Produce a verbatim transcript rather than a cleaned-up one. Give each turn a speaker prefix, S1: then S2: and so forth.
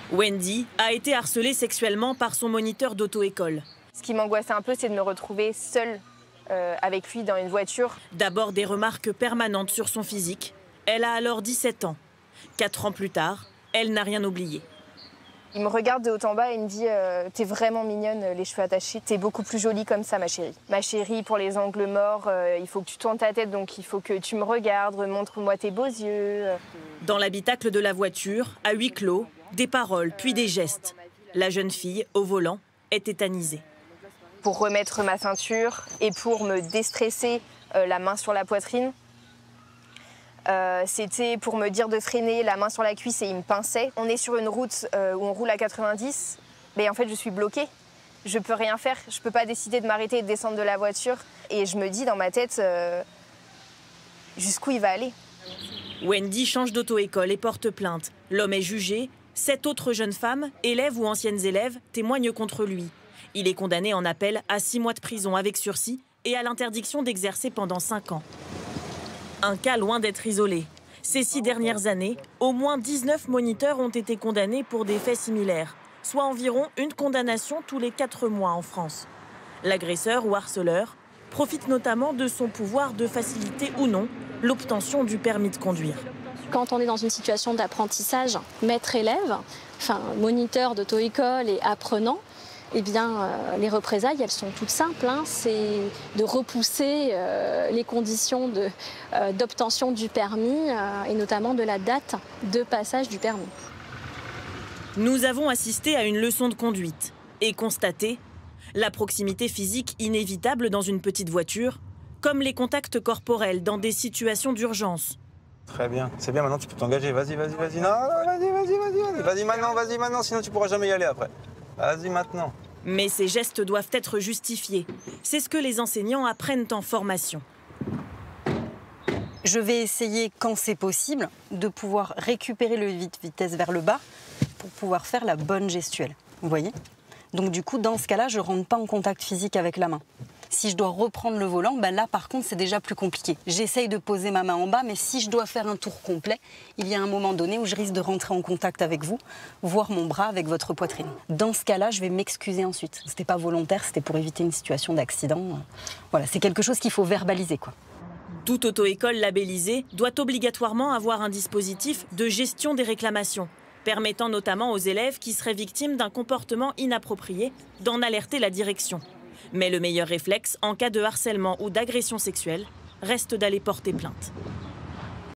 S1: Wendy a été harcelée sexuellement par son moniteur d'auto-école.
S2: Ce qui m'angoissait un peu, c'est de me retrouver seule euh, avec lui dans une voiture.
S1: D'abord des remarques permanentes sur son physique. Elle a alors dix-sept ans. Quatre ans plus tard, elle n'a rien oublié.
S2: Il me regarde de haut en bas et il me dit euh, « T'es vraiment mignonne, les cheveux attachés. T'es beaucoup plus jolie comme ça, ma chérie. Ma chérie, pour les angles morts, euh, il faut que tu tournes ta tête, donc il faut que tu me regardes, montre-moi tes beaux yeux. »
S1: Dans l'habitacle de la voiture, à huis clos, des paroles puis des gestes. La jeune fille, au volant, est tétanisée.
S2: Pour remettre ma ceinture et pour me déstresser euh, la main sur la poitrine. Euh, C'était pour me dire de freiner, la main sur la cuisse, et il me pinçait. On est sur une route euh, où on roule à quatre-vingt-dix, mais en fait je suis bloquée. Je peux rien faire, je peux pas décider de m'arrêter et de descendre de la voiture. Et je me dis dans ma tête, euh, jusqu'où il va aller.
S1: Wendy change d'auto-école et porte plainte. L'homme est jugé. Sept autres jeunes femmes, élèves ou anciennes élèves, témoignent contre lui. Il est condamné en appel à six mois de prison avec sursis et à l'interdiction d'exercer pendant cinq ans. Un cas loin d'être isolé. Ces six dernières années, au moins dix-neuf moniteurs ont été condamnés pour des faits similaires, soit environ une condamnation tous les quatre mois en France. L'agresseur ou harceleur profite notamment de son pouvoir de faciliter ou non l'obtention du permis de conduire.
S3: Quand on est dans une situation d'apprentissage maître-élève, enfin moniteur d'auto-école et apprenant, eh bien, euh, les représailles, elles sont toutes simples. Hein. C'est de repousser euh, les conditions de, euh, d'obtention du permis euh, et notamment de la date de passage du permis.
S1: Nous avons assisté à une leçon de conduite et constaté la proximité physique inévitable dans une petite voiture, comme les contacts corporels dans des situations d'urgence.
S4: Très bien, c'est bien, maintenant tu peux t'engager. Vas-y, vas-y, vas-y. Non, non, vas-y, vas-y, vas-y, vas-y. Vas-y maintenant, vas-y maintenant, sinon tu pourras jamais y aller après. Vas-y maintenant.
S1: Mais ces gestes doivent être justifiés. C'est ce que les enseignants apprennent en formation.
S5: Je vais essayer, quand c'est possible, de pouvoir récupérer le vitesse vers le bas pour pouvoir faire la bonne gestuelle. Vous voyez ? Donc du coup, dans ce cas-là, je ne rentre pas en contact physique avec la main. Si je dois reprendre le volant, ben là par contre c'est déjà plus compliqué. J'essaye de poser ma main en bas, mais si je dois faire un tour complet, il y a un moment donné où je risque de rentrer en contact avec vous, voire mon bras avec votre poitrine. Dans ce cas-là, je vais m'excuser ensuite. C'était pas volontaire, c'était pour éviter une situation d'accident. Voilà, c'est quelque chose qu'il faut verbaliser, quoi.
S1: Toute auto-école labellisée doit obligatoirement avoir un dispositif de gestion des réclamations, permettant notamment aux élèves qui seraient victimes d'un comportement inapproprié d'en alerter la direction. Mais le meilleur réflexe en cas de harcèlement ou d'agression sexuelle reste d'aller porter plainte.